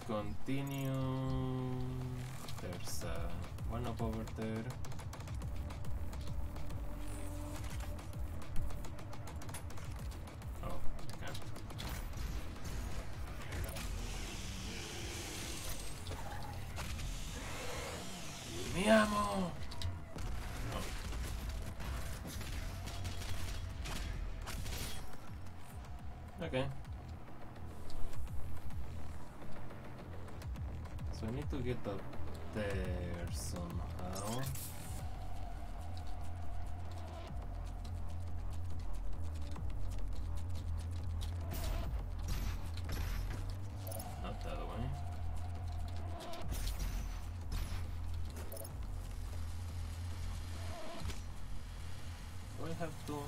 continue. There's one up over there. Oh, okay. Mi amo! Oh. Okay. So I need to get up there somehow. Not that way. Do I have to?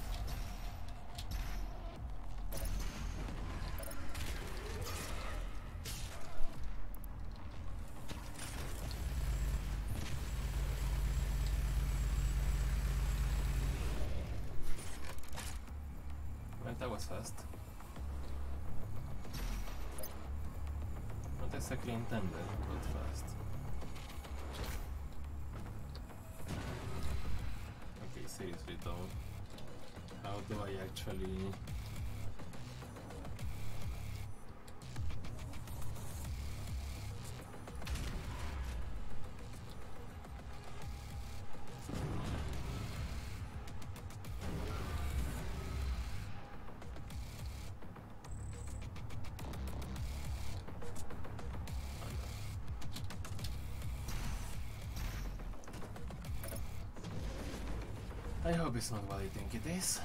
That was fast. Not exactly intended, but fast. Okay, seriously though, how do I actually... I hope it's not what I think it is.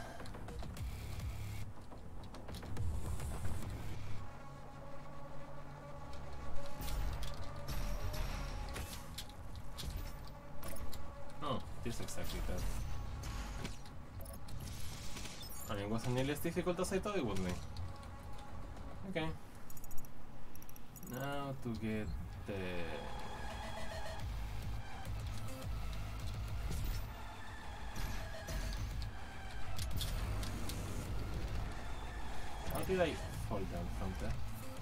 Oh, this is exactly that. And it wasn't nearly as difficult as I thought it would be. Okay. Now to get the... How did I fall down from there?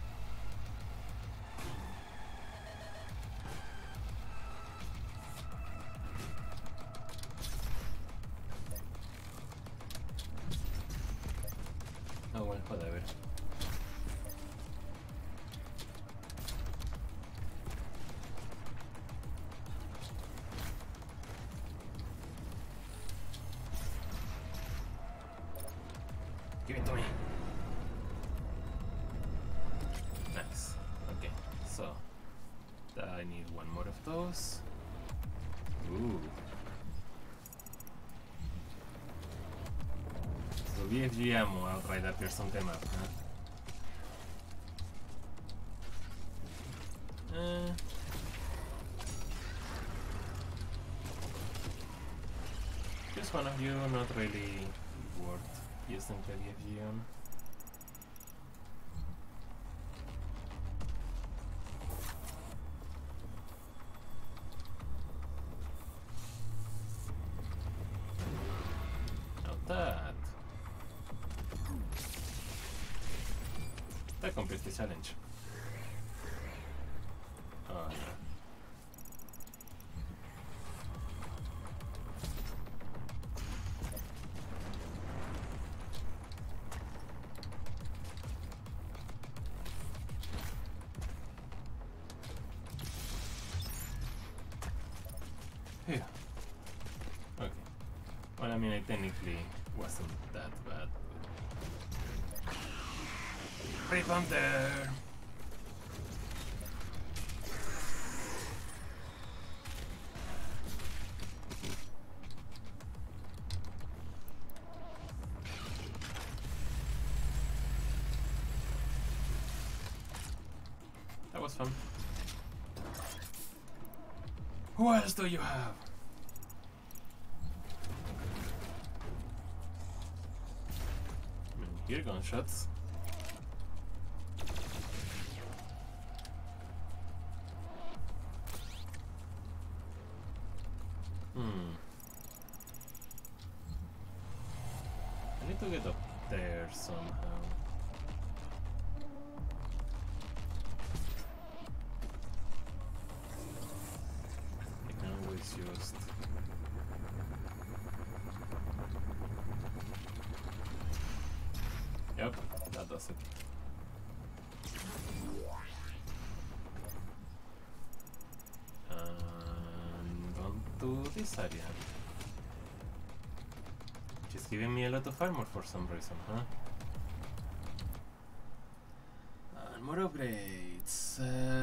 Oh well, whatever. Give it to me. Nice. Okay, so I need one more of those. Ooh. So VFG ammo outright appears on the map, huh? Just one of you, not really worth using the VFG on. That completes the challenge. Oh no. Phew. Okay. Well, I mean, I technically wasn't that bad. Right on there. That was fun. Who else do you have? Here, gunshots. I need to get up there somehow. was it? And on to this area. Which is giving me a lot of armor for some reason, huh? And more upgrades.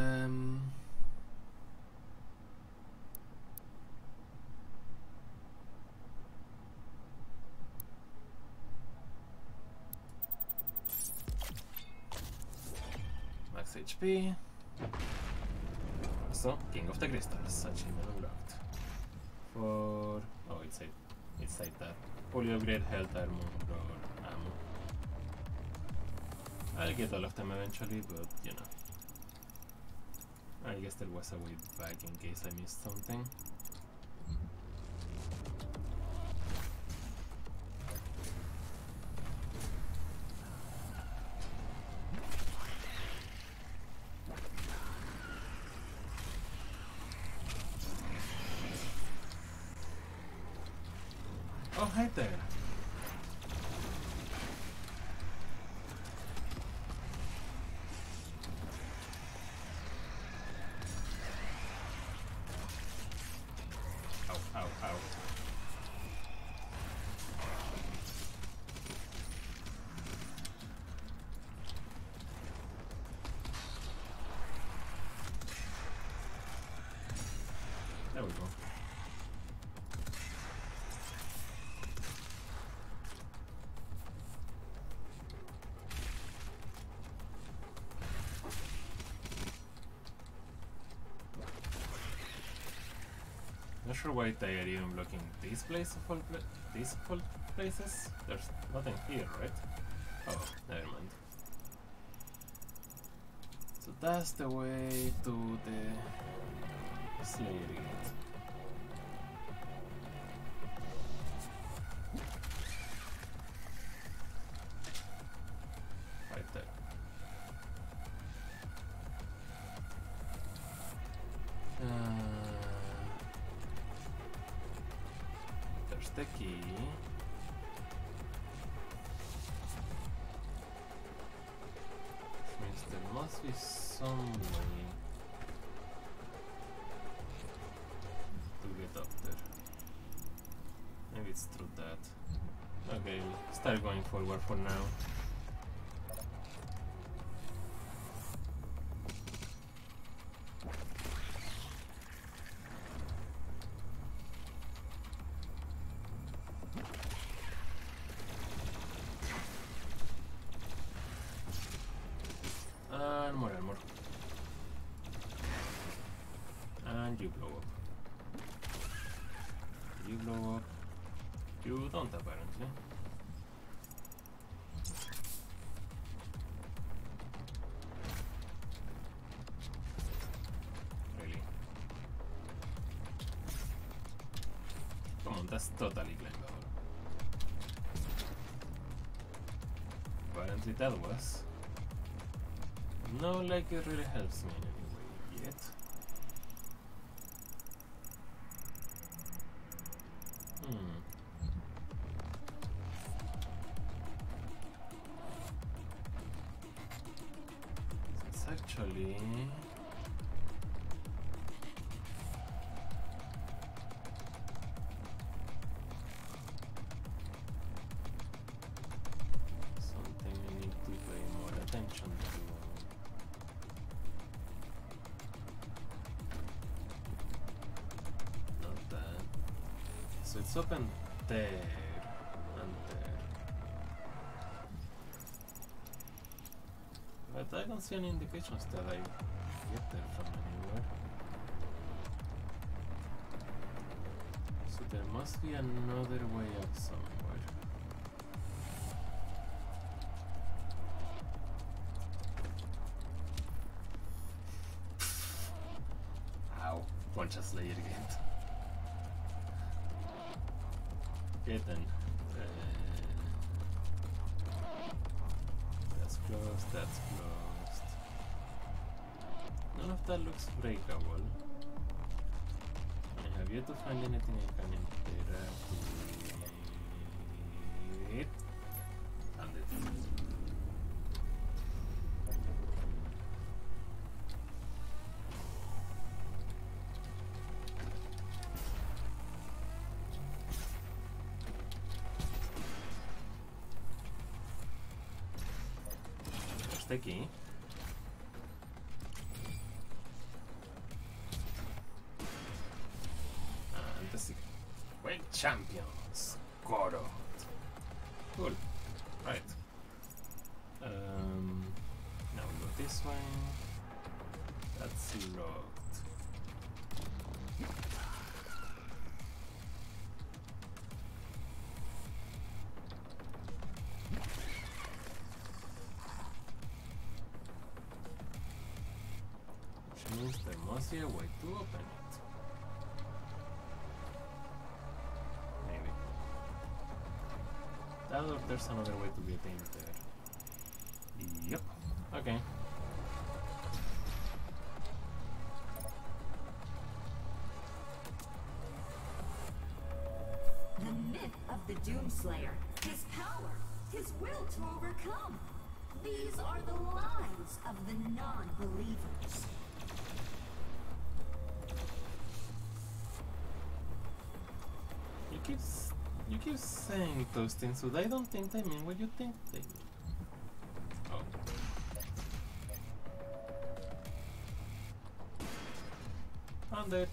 Max HP. So, King of the Crystals, achievement unlocked. For... oh, it's like that. Fully upgrade health, armor, or ammo. I'll get all of them eventually, but you know. I guess there was a way back in case I missed something. Oh, hi there. Ow, ow, ow. There we go. Not sure why they are even blocking these places of all places. There's nothing here, right? Oh, never mind. So that's the way to the Slayer Gate. Right there. There's the key. Which means there must be some way to get up there. Maybe it's through that. Okay, start going forward for now. And more armor. And you blow up. You blow up. You don't apparently. Really? Come on, that's totally climbable. Apparently that was. No, like it really helps me in any way yet. So it's actually something I need to pay more attention to. So it's open there and there. But I don't see any indications that I get there from anywhere. So there must be another way up somewhere. Ow, punch a Slayer Gate. Okay then. That's closed, that's closed. None of that looks breakable. I have yet to find anything I can interact with. And it. the key. And the Wake champions. Got it. Cool. Right. Now we go this way. That's locked. Which means there must be a way to open it. Maybe. Or there's another way to get in there. Yep. Okay. The myth of the Doomslayer, his power, his will to overcome. These are the lies of the non-believers. You keep saying those things, but I don't think they mean what you think they mean. Oh. I'm dead.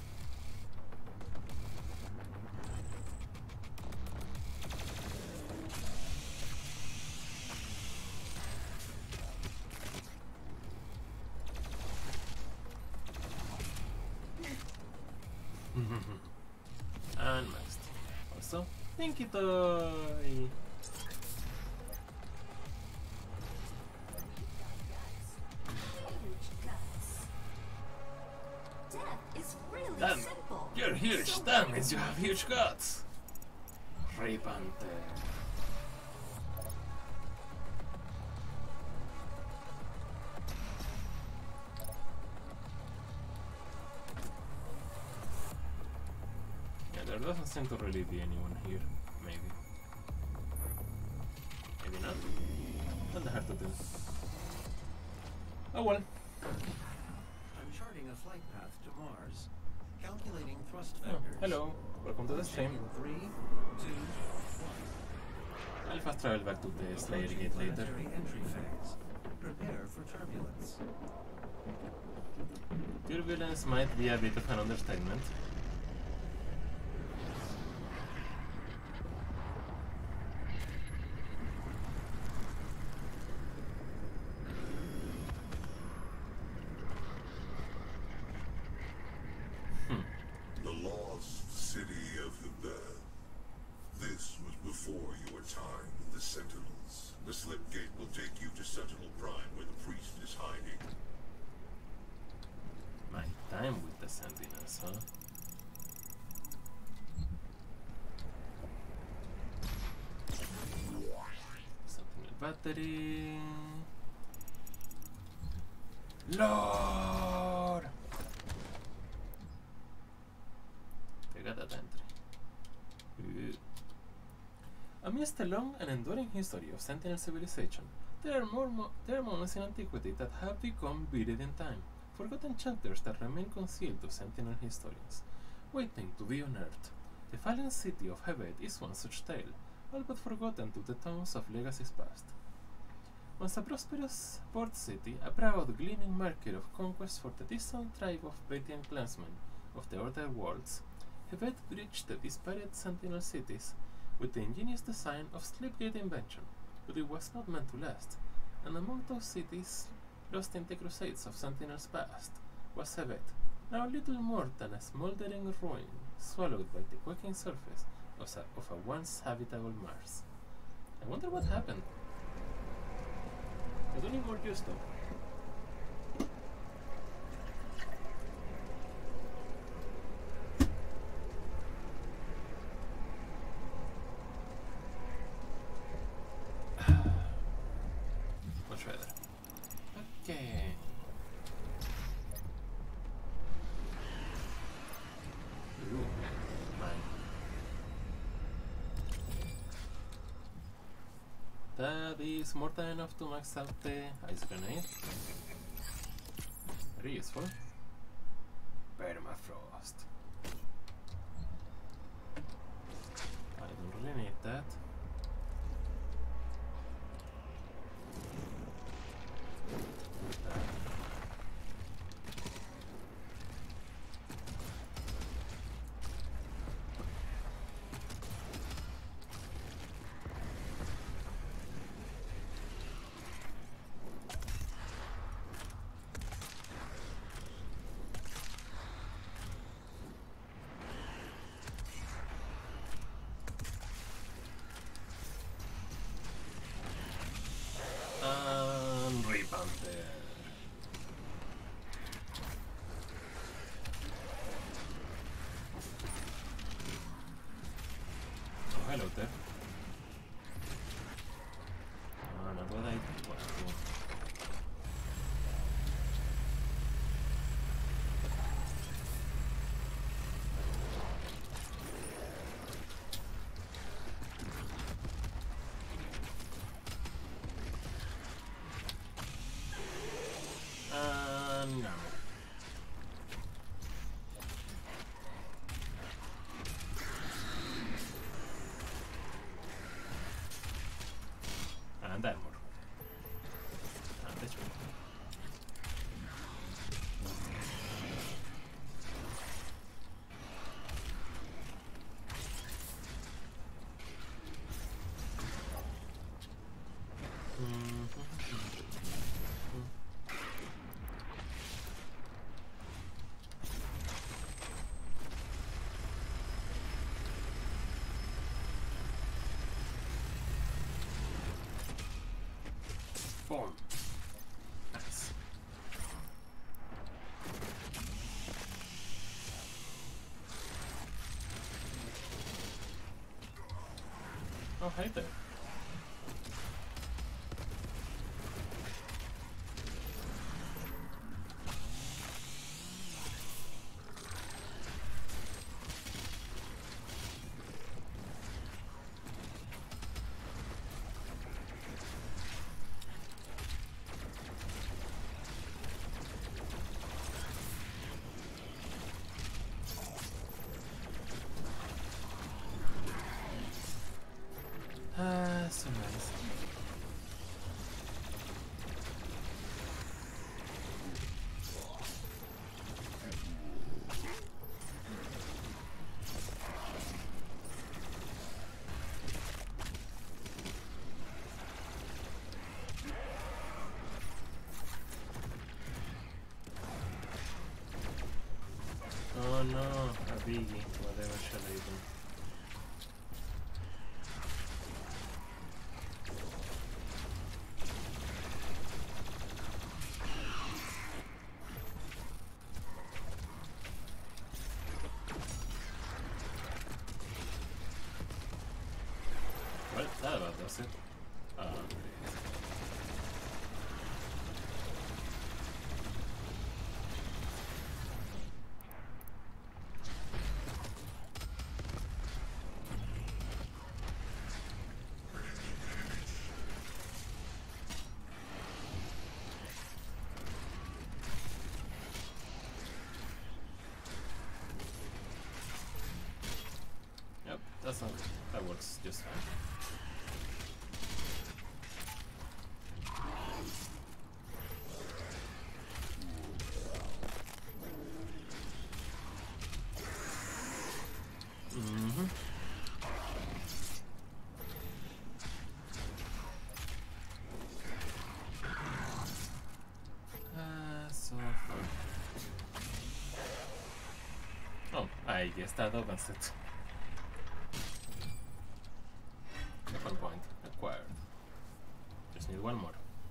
And next. Also, Pinky Toy! Death is really Damn, simple. you're huge, So that means you have huge guts! Repante. There doesn't seem to really be anyone here. Maybe. Maybe not. Not hard to do. Oh well. I'm charting a flight path to Mars. Calculating thrust Oh, vectors. hello. Welcome to the stream. In 3, 2, 1. I'll fast travel back to the Slayer Gate later. Planetary entry phase. Prepare for turbulence. Turbulence might be a bit of an understatement. The lost city of the Bear. This was before your time with the Sentinels. The slip gate will take you to Sentinel Prime where the priest is hiding. My time with the Sentinels, huh? Sentinel battery. Lord! They got that entry. Amidst the long and enduring history of Sentinel civilization, there are moments in antiquity that have become buried in time, forgotten chapters that remain concealed to Sentinel historians, waiting to be unearthed. The fallen city of Hebet is one such tale, all but forgotten to the tones of legacies past. Once a prosperous port city, a proud, gleaming marker of conquest for the distant tribe of Betian clansmen of the Order Worlds, Hebet bridged the disparate Sentinel cities with the ingenious design of Slipgate invention, but it was not meant to last, and among those cities lost in the crusades of Sentinel's past was Hebet, now little more than a smoldering ruin swallowed by the quaking surface of a once habitable Mars. I wonder what happened. I don't need more juice though. Much better. Okay. Ooh, mine. That is more than enough to max out the ice grenade. Very useful. Permafrost. I don't really need that. shooter. No, no puedo ir por aquí. No. And armor. And the shooter. Boom. Nice. Oh, hey there. So nice. Oh no, a biggie, whatever shall I do? Well, that about does it. Yep, that works just fine. So far. Oh, I guess that opens it. Weapon point acquired. Just need one more.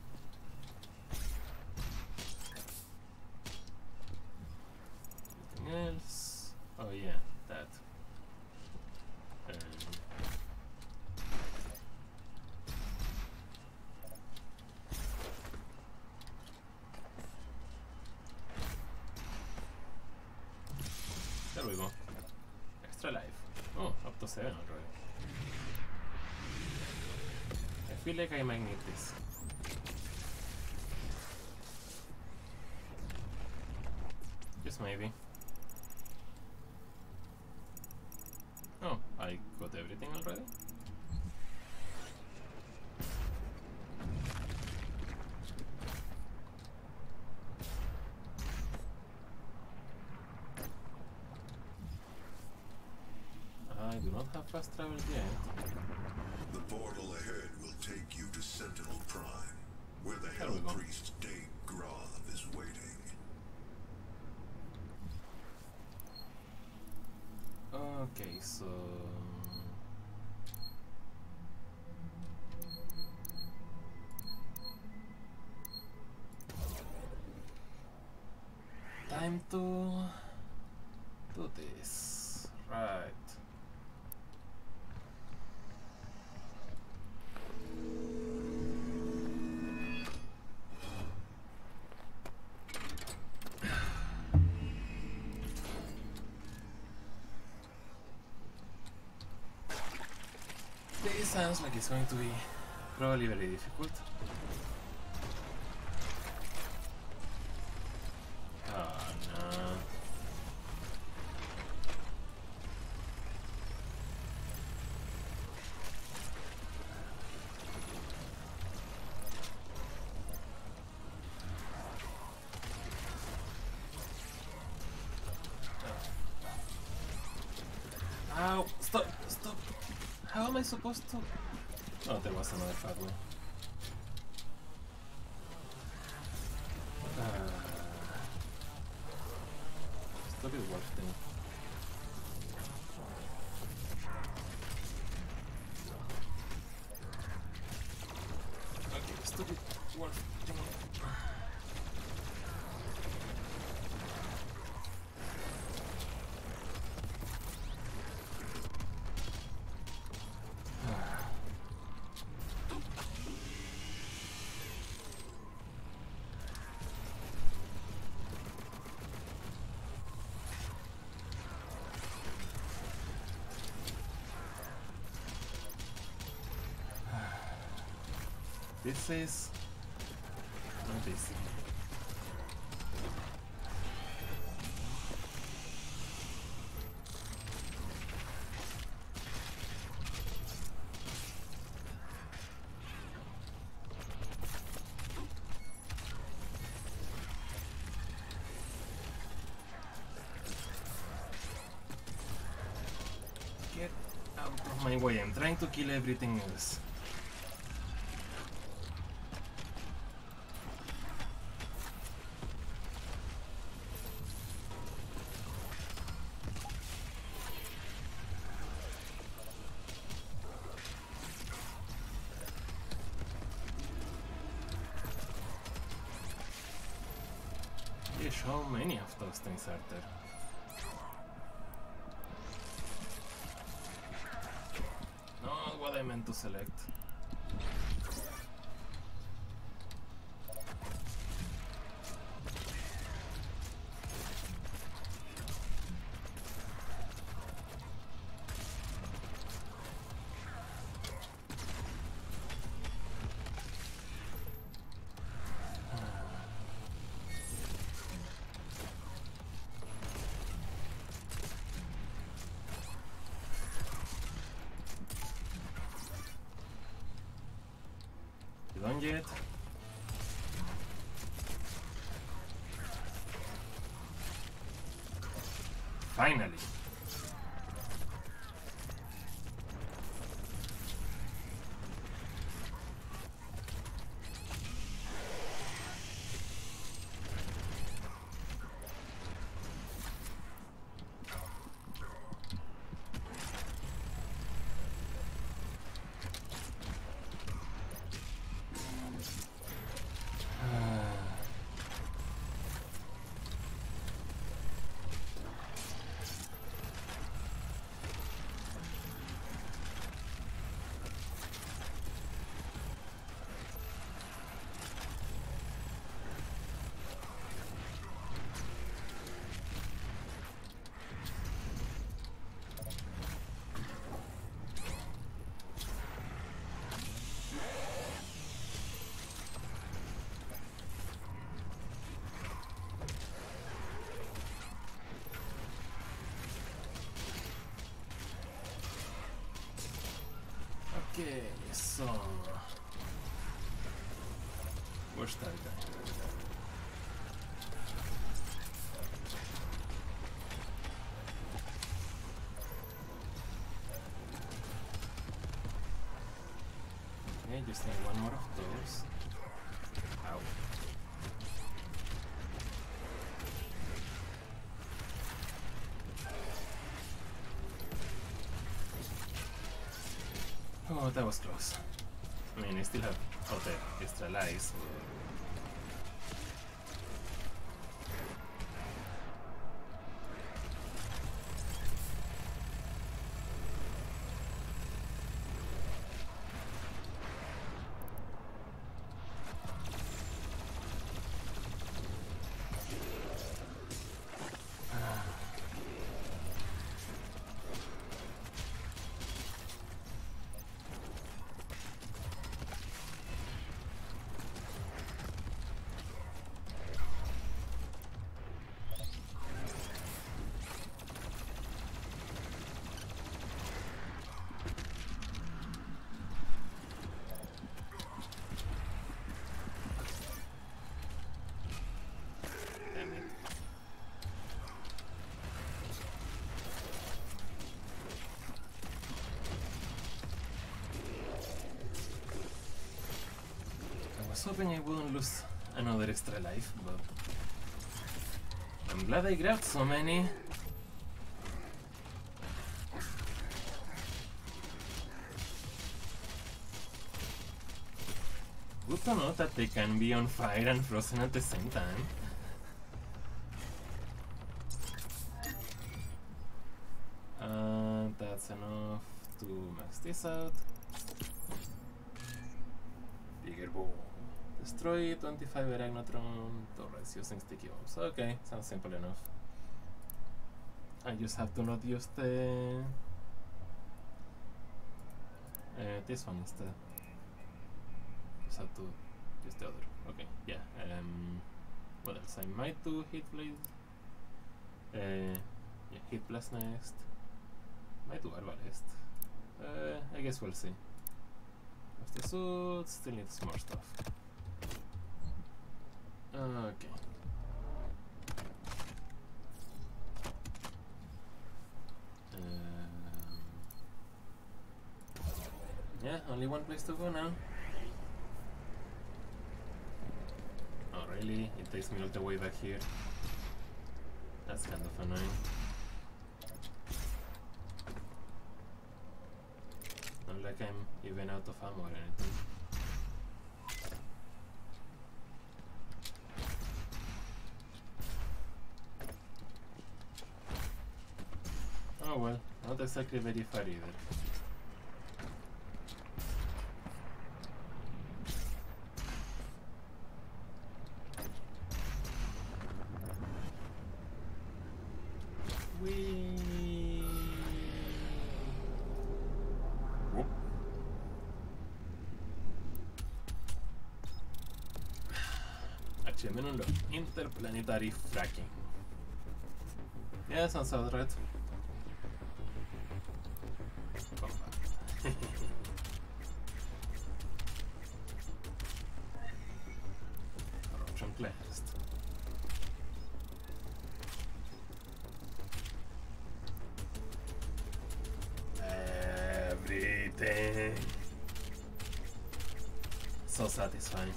Anything else? Oh yeah, that. There we go. Extra life. Oh, up to 7 already. I feel like I might need this. Just maybe. Oh, I got everything already? I do not have fast travel yet. The portal ahead will take you to Sentinel Prime, where the There Hell we go. Priest Dave Groth is waiting. Okay, so... time to do this. Right. sounds like it's going to be probably very difficult. Oh no. Ow! Stop! Stop! How am I supposed to? Oh, there was another pathway. Stop it working. Okay, stop it working. This is not easy. Get out of my way, I'm trying to kill everything else. How many of those things are there? Not what I meant to select. Done yet? Finally! Okay, so where's that guy? Okay, just need one more of those. Ow. Oh, that was close. I mean, I still have all the extra lives. was hoping I wouldn't lose another extra life, but I'm glad I grabbed so many. Good to know that they can be on fire and frozen at the same time. That's enough to max this out. Bigger bow. Destroy 25 Aragnotron turrets using sticky bombs. Okay, sounds simple enough. I just have to not use the this one instead. Just have to use the other. Okay, yeah. What else? I might do Heat Blade. Yeah, Heat Blast next. Might do Arbalest. I guess we'll see. Of the suit, still needs more stuff. Okay. Yeah, only one place to go now. Oh really? It takes me all the way back here. That's kind of annoying. Not like I'm even out of ammo or anything. Oh well, not exactly very far either. Interplanetary fracking. Yeah, sounds about right. Corruption cleansed. Everything. So satisfying.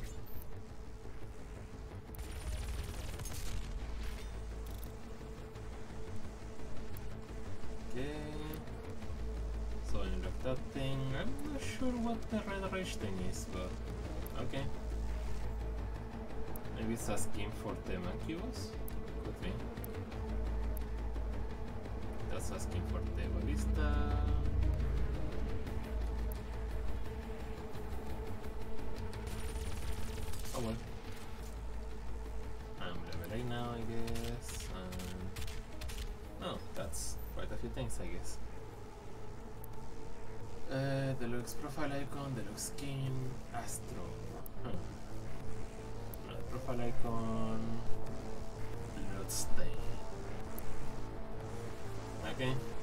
So I unlock that thing. I'm not sure what the red rage thing is, but okay. Maybe it's a scheme for the monkey boss? Could be. That's a scheme for the ballista. Oh well. I'm level 8 now, I guess. Oh, that's quite a few things, I guess. Deluxe profile icon, deluxe skin, Astro. Profile icon, Bloodstain. Okay.